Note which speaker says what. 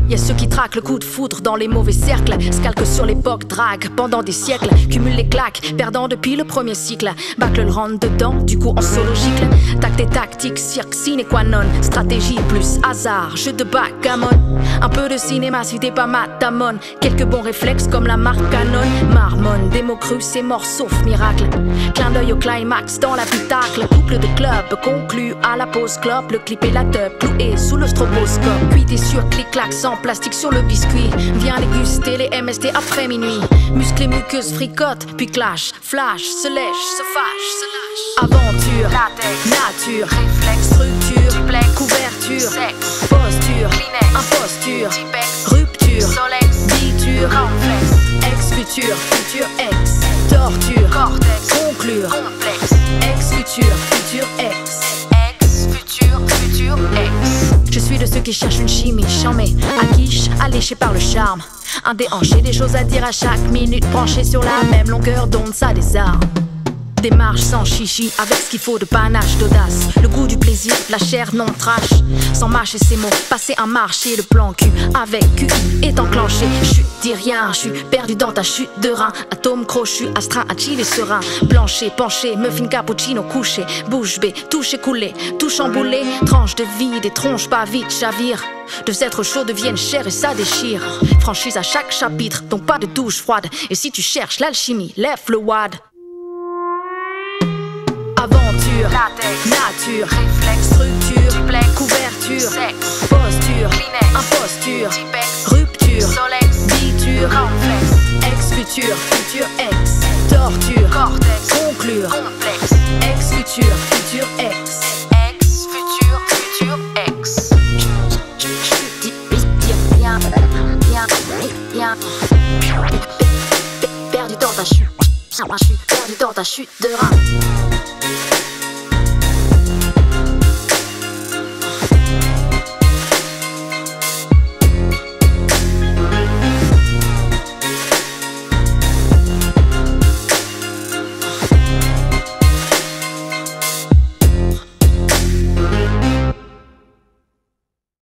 Speaker 1: Y'a ceux qui traquent le coup de foudre dans les mauvais cercles, se calquent sur l'époque, drague pendant des siècles, cumulent les claques, perdant depuis le premier cycle. Bâcle le rentre dedans, du coup en solo gicle. Tac tes tactiques, cirque sine qua non. Stratégie plus hasard, jeu de backgammon. Un peu de cinéma si t'es pas matamon. Quelques bons réflexes comme la marque Canon. Marmonne, des mots crus, c'est mort sauf miracle. Clin d'œil au climax dans la putacle. Couple de club conclu à la pause clope. Le clip et la teub cloué sous le stroboscope. Puis t'es sûr, clic-clac sans plastique sur le biscuit. Viens déguster les MST après minuit. Musclé, muqueuse, fricote, puis clash, flash, se lèche, se fâche, se lâche. Aventure, latex, nature, réflexe, structure, duplex, couverture, sexe, posture, Kleenex, imposture, Tipex, rupture, Solex, biture, complexe, ex-futur, futur ex, torture, cortex, conclure, complexe, ex-futur, futur ex, ex-futur, futur ex. Je suis de ceux qui cherchent une chimie charmée, à quiche, alléché par le charme. Un déhanché, des choses à dire à chaque minute, branché sur la même longueur d'onde, ça désarme. Démarche sans chichi, avec ce qu'il faut de panache, d'audace. Le goût du plaisir, la chair non trash. Sans mâcher ses mots, passer un marché. Le plan Q avec QI est enclenché. Chut, dis rien, je suis perdu dans ta chute de rein. Atome crochu, astreint à chiller serein. Plancher, penché, muffin cappuccino couché. Bouche bée, touche écoulée, tout chamboulé. Tranche de vie, des tronches pas vite, chavire. Deux êtres chauds deviennent chers et ça déchire. Franchise à chaque chapitre, donc pas de douche froide. Et si tu cherches l'alchimie, lève le wad. Aventure, latex, nature, réflexe, structure, duplex, couverture, sexe, posture, Kleenex, imposture, Tipex, rupture, Solex, biture, complexe, ex-futur, futur ex, torture, cortex, conclure, complexe, ex-futur, futur ex, ex-futur, futur ex. Bien, perdu dans ta chute, perdu dans ta chute de rein.